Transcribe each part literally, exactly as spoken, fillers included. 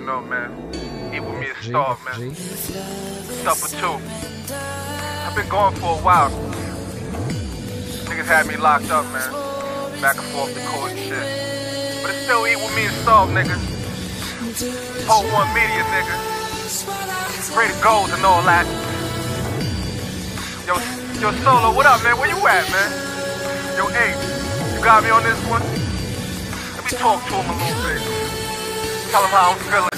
you know, man. Eat with me and Star, man. Supper two. I've been gone for a while. Niggas had me locked up, man. Back and forth to court and shit. But it's still Eat with me and Star, nigga. Pole One Media, nigga. Great goals and all that. Yo, yo, Solo, what up, man? Where you at, man? Yo, Ape, you got me on this one? Let me talk to him a little bit. Tell him how I'm feeling.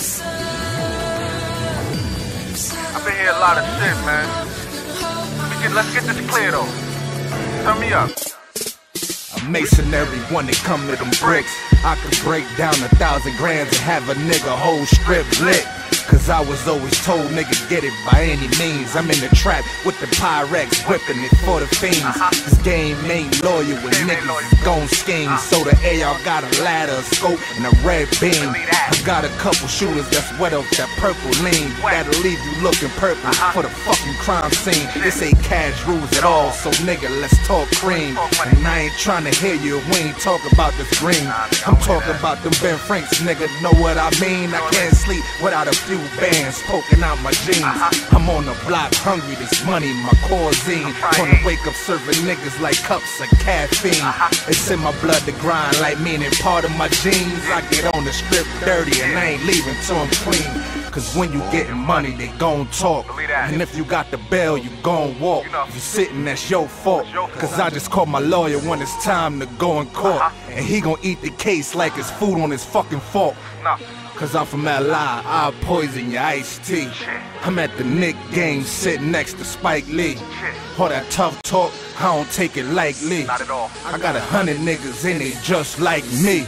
I've been here a lot of shit, man. Let me get, let's get this clear, though. Turn me up. A masonry when it come to them bricks. I could break down a thousand grams and have a nigga whole strip lit. Cause I was always told, nigga, get it by any means. I'm in the trap with the Pyrex, whipping it for the fiends. This game ain't loyal with niggas gon' scheme. So the A R got a ladder, a scope, and a red beam. I got a couple shooters that's wet off that purple lean. That'll leave you looking purple for the fucking crime scene. This ain't cash rules at all, so nigga, let's talk cream. And I ain't trying to hear you, we ain't talking about this green. I'm talking about them Ben Franks, nigga, know what I mean? I can't sleep without a few bands poking out my jeans. I'm on the block hungry, this money, my cuisine. Gonna wake up serving niggas like cups of caffeine. It's in my blood to grind like meaning part of my genes. I get on the strip dirty and I ain't leaving till I'm clean. Cause when you getting money, they gon' talk. And if you got the bail, you gon' walk. If you sitting, that's your fault. Cause I just called my lawyer when it's time to go in court. And he gon' eat the case like it's food on his fucking fork. Cause I'm from L I, I'll poison your iced tea. I'm at the Knick game sitting next to Spike Lee. All that tough talk, I don't take it lightly. I got a hundred niggas in it just like me.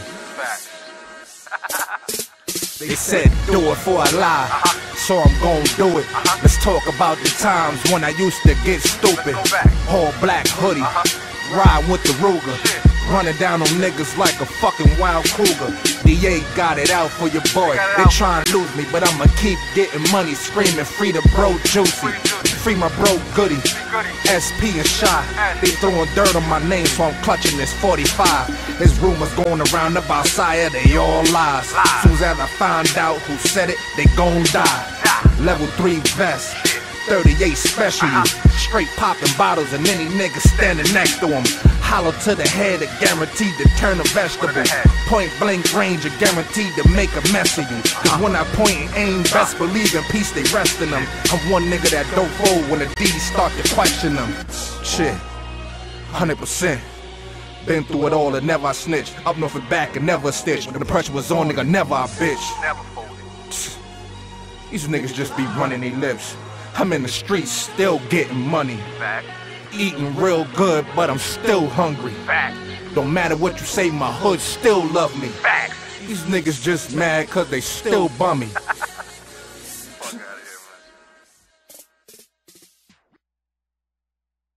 They said do it for a lie, so I'm gon' do it. Let's talk about the times when I used to get stupid. All black hoodie, ride with the Ruger. Running down on niggas like a fucking wild cougar. D A got it out for your boy. They tryin' lose me, but I'ma keep getting money. Screaming free the bro Juicy, free my bro Goody, S P and Shy. They throwing dirt on my name, so I'm clutching this forty-five. There's rumors going around about Sire, they all lies. Soon as I find out who said it, they gon' die. Level three vest, thirty-eight special, straight popping bottles and any nigga standing next to him. Hollow to the head, are guaranteed to turn a vegetable. Point blank range, are guaranteed to make a mess of you. Cause when I point and aim, best believe in peace, they rest in them. I'm one nigga that don't fold when the D's start to question them. Shit, one hundred percent. Been through it all and never I snitch. Up north and back and never a stitch. When the pressure was on, nigga, never a bitch. These niggas just be running their lips. I'm in the streets still getting money. Eating real good, but I'm still hungry. Don't matter what you say, my hood still love me. These niggas just mad cause they still bummy.